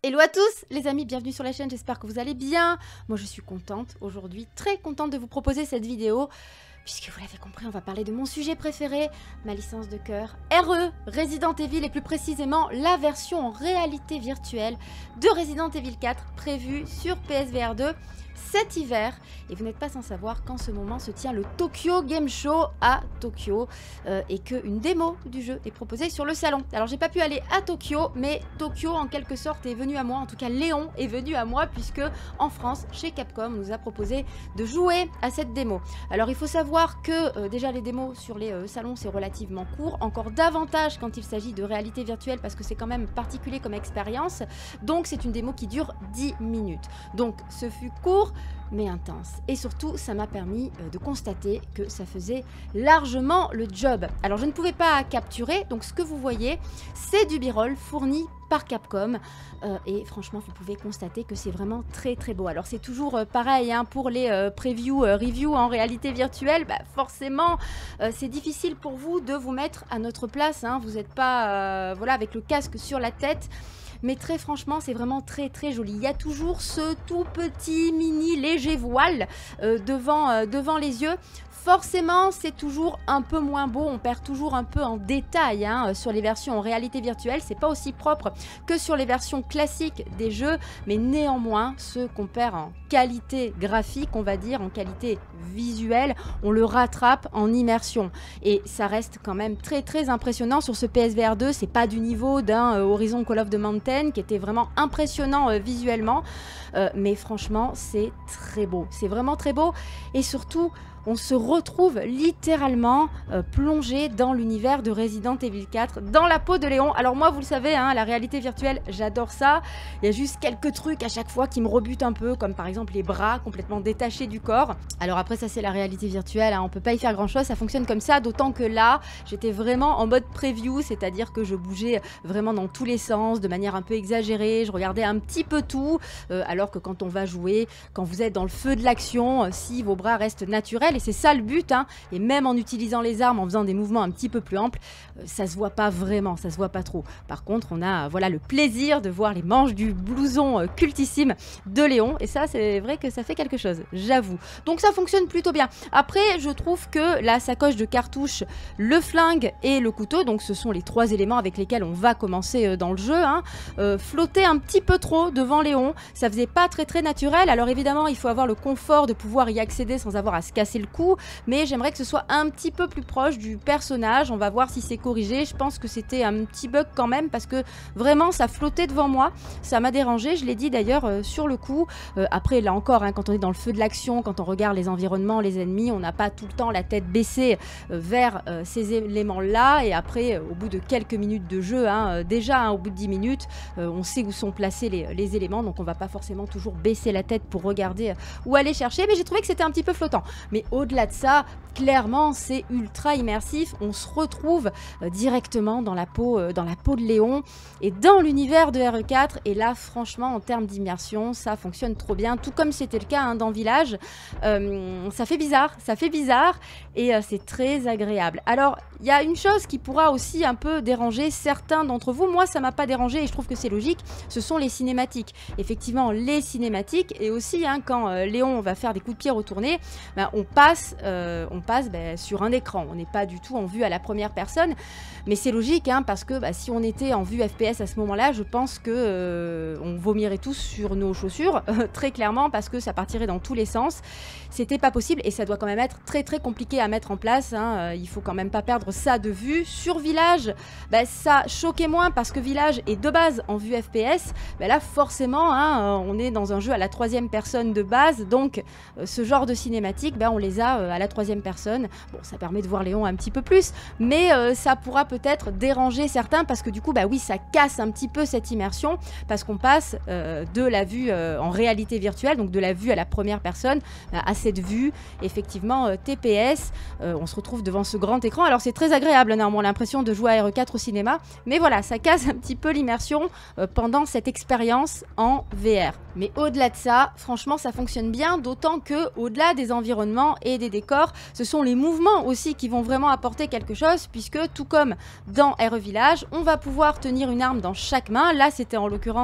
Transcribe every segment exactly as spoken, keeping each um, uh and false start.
Hello à tous les amis, bienvenue sur la chaîne, j'espère que vous allez bien. Moi je suis contente aujourd'hui, très contente de vous proposer cette vidéo. Puisque vous l'avez compris, on va parler de mon sujet préféré, ma licence de cœur, R E, Resident Evil, et plus précisément la version en réalité virtuelle de Resident Evil quatre, prévue sur P S V R deux cet hiver. Et vous n'êtes pas sans savoir qu'en ce moment se tient le Tokyo Game Show à Tokyo, euh, et qu'une démo du jeu est proposée sur le salon. Alors j'ai pas pu aller à Tokyo, mais Tokyo en quelque sorte est venu à moi, en tout cas Léon est venu à moi, puisque en France, chez Capcom, on nous a proposé de jouer à cette démo. Alors il faut savoir que euh, déjà les démos sur les euh, salons c'est relativement court, encore davantage quand il s'agit de réalité virtuelle, parce que c'est quand même particulier comme expérience. Donc c'est une démo qui dure dix minutes. Donc ce fut court mais intense, et surtout ça m'a permis euh, de constater que ça faisait largement le job. Alors je ne pouvais pas capturer, donc ce que vous voyez c'est du b-roll fourni par Capcom, euh, et franchement vous pouvez constater que c'est vraiment très très beau. Alors c'est toujours euh, pareil hein, pour les euh, previews, euh, reviews en réalité virtuelle, bah, forcément euh, c'est difficile pour vous de vous mettre à notre place, hein. Vous n'êtes pas euh, voilà, avec le casque sur la tête. Mais très franchement, c'est vraiment très très joli. Il y a toujours ce tout petit mini léger voile euh, devant, euh, devant les yeux. Forcément, c'est toujours un peu moins beau, on perd toujours un peu en détail hein, sur les versions en réalité virtuelle. C'est pas aussi propre que sur les versions classiques des jeux, mais néanmoins, ce qu'on perd en qualité graphique, on va dire, en qualité visuelle, on le rattrape en immersion. Et ça reste quand même très très impressionnant sur ce P S V R deux. C'est pas du niveau d'un euh, Horizon Call of the Mountain qui était vraiment impressionnant euh, visuellement, euh, mais franchement, c'est très beau. C'est vraiment très beau, et surtout, on se retrouve littéralement euh, plongé dans l'univers de Resident Evil quatre, dans la peau de Léon. Alors moi, vous le savez, hein, la réalité virtuelle, j'adore ça. Il y a juste quelques trucs à chaque fois qui me rebutent un peu, comme par exemple les bras complètement détachés du corps. Alors après, ça c'est la réalité virtuelle, hein, on peut pas y faire grand chose, ça fonctionne comme ça, d'autant que là, j'étais vraiment en mode preview, c'est-à-dire que je bougeais vraiment dans tous les sens, de manière un peu exagérée, je regardais un petit peu tout, euh, alors que quand on va jouer, quand vous êtes dans le feu de l'action, euh, si vos bras restent naturels, et c'est ça le but, hein. Et même en utilisant les armes, en faisant des mouvements un petit peu plus amples, euh, ça se voit pas vraiment, ça se voit pas trop. Par contre, on a euh, voilà, le plaisir de voir les manches du blouson euh, cultissime de Léon, et ça c'est vrai que ça fait quelque chose, j'avoue. Donc ça fonctionne plutôt bien. Après, je trouve que la sacoche de cartouches, le flingue et le couteau, donc ce sont les trois éléments avec lesquels on va commencer euh, dans le jeu, hein, euh, flottaient un petit peu trop devant Léon, ça faisait pas très très naturel. Alors évidemment, il faut avoir le confort de pouvoir y accéder sans avoir à se casser le coup, mais j'aimerais que ce soit un petit peu plus proche du personnage. On va voir si c'est corrigé. Je pense que c'était un petit bug quand même, parce que vraiment ça flottait devant moi, ça m'a dérangé, je l'ai dit d'ailleurs euh, sur le coup. Euh, après là encore, hein, quand on est dans le feu de l'action, quand on regarde les environnements, les ennemis, on n'a pas tout le temps la tête baissée euh, vers euh, ces éléments là, et après euh, au bout de quelques minutes de jeu, hein, euh, déjà hein, au bout de dix minutes, euh, on sait où sont placés les, les éléments, donc on va pas forcément toujours baisser la tête pour regarder euh, où aller chercher, mais j'ai trouvé que c'était un petit peu flottant. Mais au-delà de ça, clairement c'est ultra immersif, on se retrouve euh, directement dans la peau euh, dans la peau de Léon et dans l'univers de R E quatre, et là franchement en termes d'immersion ça fonctionne trop bien, tout comme c'était le cas hein, dans Village. Euh, ça fait bizarre, ça fait bizarre et euh, c'est très agréable. Alors il y a une chose qui pourra aussi un peu déranger certains d'entre vous, moi ça m'a pas dérangé et je trouve que c'est logique, ce sont les cinématiques. Effectivement les cinématiques, et aussi hein, quand euh, Léon va faire des coups de pied retournés, ben, on passe, euh, on passe ben, sur un écran, on n'est pas du tout en vue à la première personne, mais c'est logique hein, parce que bah, si on était en vue F P S à ce moment-là, je pense que euh, on vomirait tous sur nos chaussures, très clairement, parce que ça partirait dans tous les sens. C'était pas possible, et ça doit quand même être très très compliqué à mettre en place, hein. Il faut quand même pas perdre ça de vue. Sur Village, bah, ça choquait moins parce que Village est de base en vue F P S, bah, là forcément hein, on est dans un jeu à la troisième personne de base, donc euh, ce genre de cinématique, bah, on les a euh, à la troisième personne. Bon, ça permet de voir Léon un petit peu plus, mais euh, ça pourra peut-être déranger certains, parce que du coup bah oui, ça casse un petit peu cette immersion, parce qu'on passe euh, de la vue euh, en réalité virtuelle, donc de la vue à la première personne, bah, à cette vue effectivement euh, T P S. Euh, on se retrouve devant ce grand écran. Alors c'est très agréable, néanmoins, l'impression de jouer à R E quatre au cinéma, mais voilà, ça casse un petit peu l'immersion euh, pendant cette expérience en V R. Mais au-delà de ça, franchement ça fonctionne bien, d'autant que au-delà des environnements et des décors, ce sont les mouvements aussi qui vont vraiment apporter quelque chose, puisque tout comme dans R E Village, on va pouvoir tenir une arme dans chaque main. Là c'était en l'occurrence hein, le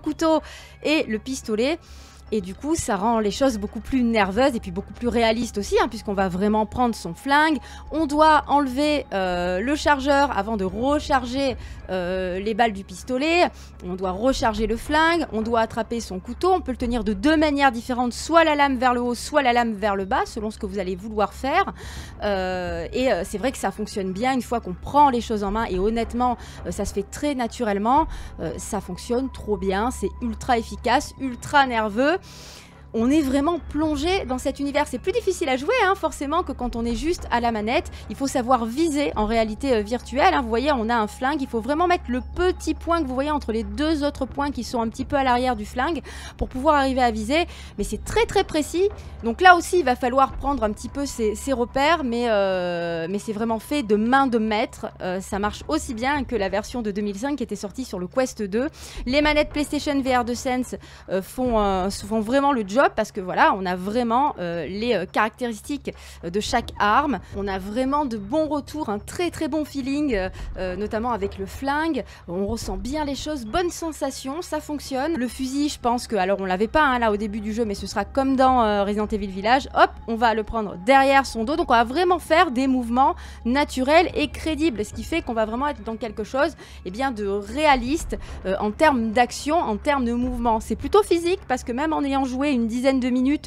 couteau et le pistolet. Et du coup, ça rend les choses beaucoup plus nerveuses et puis beaucoup plus réalistes aussi, hein, puisqu'on va vraiment prendre son flingue. On doit enlever euh, le chargeur avant de recharger euh, les balles du pistolet. On doit recharger le flingue. On doit attraper son couteau. On peut le tenir de deux manières différentes, soit la lame vers le haut, soit la lame vers le bas, selon ce que vous allez vouloir faire. Euh, et euh, c'est vrai que ça fonctionne bien une fois qu'on prend les choses en main. Et honnêtement, euh, ça se fait très naturellement. Euh, ça fonctionne trop bien. C'est ultra efficace, ultra nerveux. On est vraiment plongé dans cet univers. C'est plus difficile à jouer, hein, forcément, que quand on est juste à la manette. Il faut savoir viser en réalité euh, virtuelle. Hein. Vous voyez, on a un flingue. Il faut vraiment mettre le petit point que vous voyez entre les deux autres points qui sont un petit peu à l'arrière du flingue pour pouvoir arriver à viser. Mais c'est très très précis. Donc là aussi, il va falloir prendre un petit peu ses, ses repères. Mais, euh, mais c'est vraiment fait de main de maître. Euh, ça marche aussi bien que la version de deux mille cinq qui était sortie sur le Quest deux. Les manettes PlayStation V R deux Sense euh, font, euh, font vraiment le job. Parce que voilà, on a vraiment euh, les euh, caractéristiques de chaque arme. On a vraiment de bons retours, un très très bon feeling, euh, euh, notamment avec le flingue. On ressent bien les choses, bonne sensation, ça fonctionne. Le fusil, je pense que, alors on l'avait pas hein, là au début du jeu, mais ce sera comme dans euh, Resident Evil Village. Hop, on va le prendre derrière son dos. Donc on va vraiment faire des mouvements naturels et crédibles. Ce qui fait qu'on va vraiment être dans quelque chose eh bien, de réaliste euh, en termes d'action, en termes de mouvement. C'est plutôt physique parce que même en ayant joué une dizaine de minutes,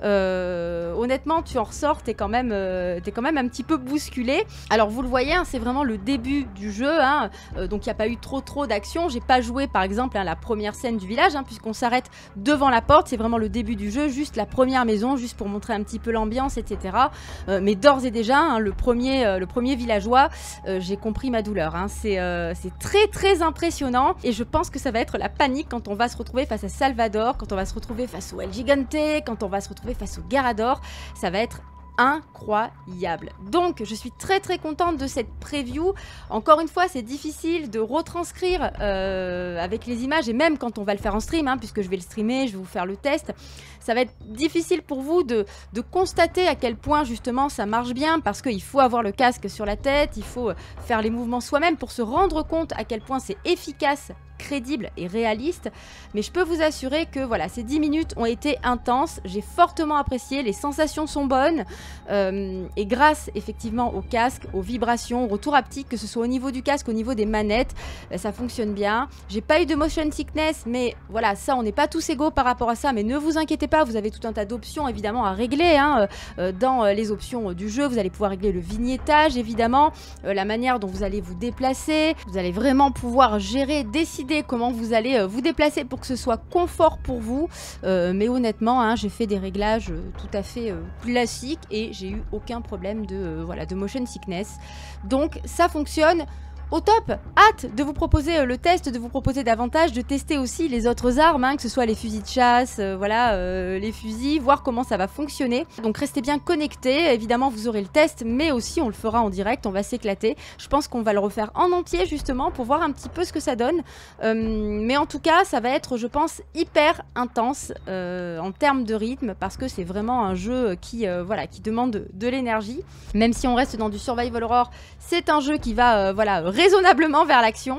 euh, honnêtement tu en ressors, t'es quand même euh, t'es quand même un petit peu bousculé. Alors vous le voyez, hein, c'est vraiment le début du jeu, hein, euh, donc il n'y a pas eu trop trop d'action. J'ai pas joué par exemple hein, la première scène du village, hein, puisqu'on s'arrête devant la porte, c'est vraiment le début du jeu, juste la première maison, juste pour montrer un petit peu l'ambiance, et cetera. Euh, mais d'ores et déjà, hein, le, premier, euh, le premier villageois, euh, j'ai compris ma douleur. Hein. C'est euh, très très impressionnant et je pense que ça va être la panique quand on va se retrouver face à Salvador, quand on va se retrouver face au El Gigante, quand on va se retrouver face au Garrador. Ça va être incroyable. Donc je suis très très contente de cette preview. Encore une fois, c'est difficile de retranscrire euh, avec les images et même quand on va le faire en stream, hein, puisque je vais le streamer, je vais vous faire le test. Ça va être difficile pour vous de, de constater à quel point justement ça marche bien, parce qu'il faut avoir le casque sur la tête, il faut faire les mouvements soi-même pour se rendre compte à quel point c'est efficace, crédible et réaliste. Mais je peux vous assurer que voilà, ces dix minutes ont été intenses, j'ai fortement apprécié, les sensations sont bonnes euh, et grâce effectivement au casque, aux vibrations, au retour haptique, que ce soit au niveau du casque, au niveau des manettes, euh, ça fonctionne bien. J'ai pas eu de motion sickness, mais voilà, ça on n'est pas tous égaux par rapport à ça, mais ne vous inquiétez pas, vous avez tout un tas d'options évidemment à régler hein, euh, dans les options du jeu. Vous allez pouvoir régler le vignettage évidemment, euh, la manière dont vous allez vous déplacer, vous allez vraiment pouvoir gérer, décider comment vous allez euh, vous déplacer pour que ce soit confort pour vous, euh, mais honnêtement hein, j'ai fait des réglages euh, tout à fait euh, classiques et j'ai eu aucun problème de, euh, voilà, de motion sickness, donc ça fonctionne au top. Hâte de vous proposer euh, le test, de vous proposer davantage, de tester aussi les autres armes, hein, que ce soit les fusils de chasse, euh, voilà, euh, les fusils, voir comment ça va fonctionner. Donc restez bien connectés, évidemment vous aurez le test, mais aussi on le fera en direct, on va s'éclater. Je pense qu'on va le refaire en entier justement pour voir un petit peu ce que ça donne. Euh, mais en tout cas, ça va être, je pense, hyper intense euh, en termes de rythme, parce que c'est vraiment un jeu qui, euh, voilà, qui demande de, de l'énergie. Même si on reste dans du survival horror, c'est un jeu qui va, euh, voilà, raisonnablement vers l'action.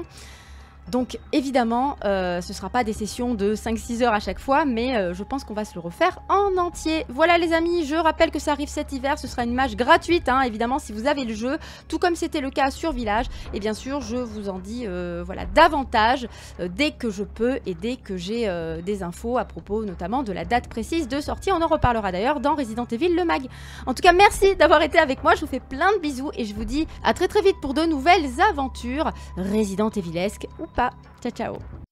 Donc évidemment, euh, ce ne sera pas des sessions de cinq six heures à chaque fois, mais euh, je pense qu'on va se le refaire en entier. Voilà les amis, je rappelle que ça arrive cet hiver, ce sera une image gratuite, hein, évidemment si vous avez le jeu, tout comme c'était le cas sur Village. Et bien sûr, je vous en dis euh, voilà, davantage euh, dès que je peux et dès que j'ai euh, des infos à propos notamment de la date précise de sortie. On en reparlera d'ailleurs dans Resident Evil le mag. En tout cas, merci d'avoir été avec moi, je vous fais plein de bisous et je vous dis à très très vite pour de nouvelles aventures Resident Evilesques ou pas. Ciao ciao.